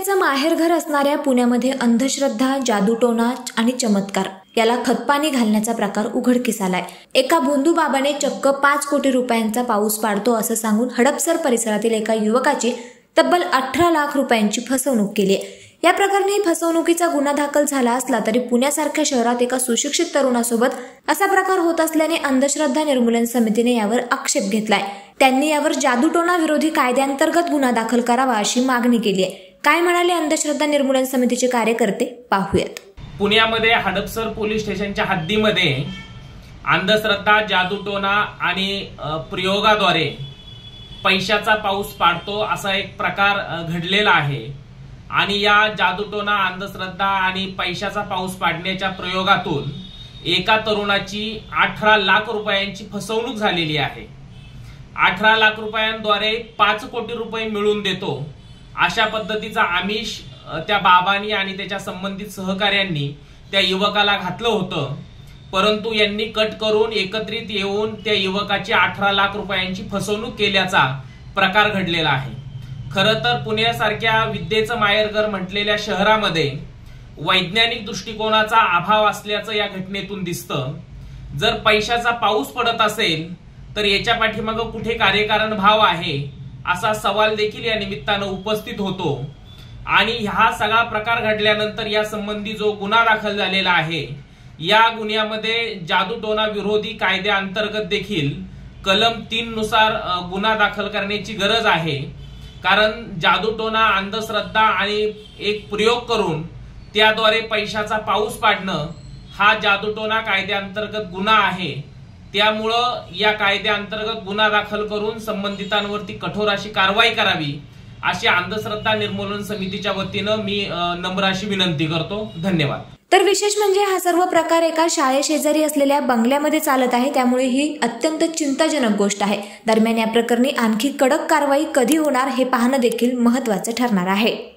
विद्येचं माहेरघर असणाऱ्या पुण्यामध्ये अंधश्रद्धा, जादूटोणा आणि चमत्कार याला खतपाणी घालण्याचा प्रकार उघडकीस आलाय। एका भोंदू बाबाने चक्क 5 कोटी रुपयांचा पाऊस पाडतो असं सांगून हडपसर परिसरातील एका युवकाची तब्बल 18 लाख रुपयांची फसवणूक केली आहे। या प्रकरणी फसवणुकीचा गुन्हा दाखल झाला असला तरी पुण्यासारख्या शहरात एका सुशिक्षित तरुणासोबत असा प्रकार होत असल्याने अंधश्रद्धा निर्मूलन समितीने यावर आक्षेप घेतलाय। त्यांनी यावर जादूटोणा विरोधी कायद्याअंतर्गत गुन्हा दाखल करावा अशी मागणी केली आहे। काय म्हणाले अंधश्रद्धा निर्मूलन समितीचे कार्यकर्ते पाहूयात। पुण्यामध्ये हडपसर पोलीस स्टेशनच्या हद्दीमध्ये अंधश्रद्धा, जादूटोणा आणि प्रयोगाद्वारे पैशाचा पाऊस पाडतो असा एक प्रकार घडलेला आहे आणि या जादूटोणा, अंधश्रद्धा आणि पैशाचा पाऊस पाडण्याच्या प्रयोगातून एका तरुणाची 18 लाख रुपयांची फसवणूक झालेली आहे। 18 लाख रुपयांद्वारे 5 कोटी रुपये मिळवून देतो अशा पद्धतीचा आमिष त्या बाबांनी आणि त्याच्या संबंधित सहकार्यांनी त्या युवकाला घातलं होतं, परंतु यांनी कट करून एकत्रित येऊन त्या युवकाची 18 लाख रुपयांची फसवणूक केल्याचा प्रकार घडलेला आहे। खरं तर पुण्यासारख्या विद्येचं माहेरघर म्हटलेल्या शहरामध्ये वैज्ञानिक दृष्टिकोनाचा अभाव असल्याचं या घटनेतून दिसतं। जर पैशाचा पाऊस पडत असेल तर याच्या पाठीमागे कुठे कार्यकारण भाव आहे असा सवाल देखील या निमित्तानं उपस्थित होतो आणि हा सगळा प्रकार घडल्यानंतर या संबंधी जो गुन्हा दाखल झालेला आहे या गुन्ह्यामध्ये जादूटोणा विरोधी कायद्याअंतर्गत देखील कलम 3 नुसार गुन्हा दाखल करण्याची गरज आहे। कारण जादूटोणा, अंधश्रद्धा आणि एक प्रयोग करून त्याद्वारे पैशाचा पाऊस पाडणं हा जादूटोणा कायद्याअंतर्गत गुन्हा आहे। त्यामुळं या कायद्याअंतर्गत गुन्हा दाखल करून संबंधितांवरती कठोर अशी कारवाई करावी अशी अंधश्रद्धा निर्मूलन समितीच्या वतीनं मी नम्र अशी विनंती करतो। धन्यवाद। तर विशेष म्हणजे हा सर्व प्रकार एका शाळेशेजारी असलेल्या बंगल्यामध्ये चालत आहे, त्यामुळे ही अत्यंत चिंताजनक गोष्ट आहे। दरम्यान या प्रकरणी आणखी कडक कारवाई कधी होणार हे पाहणं देखील महत्त्वाचं ठरणार आहे।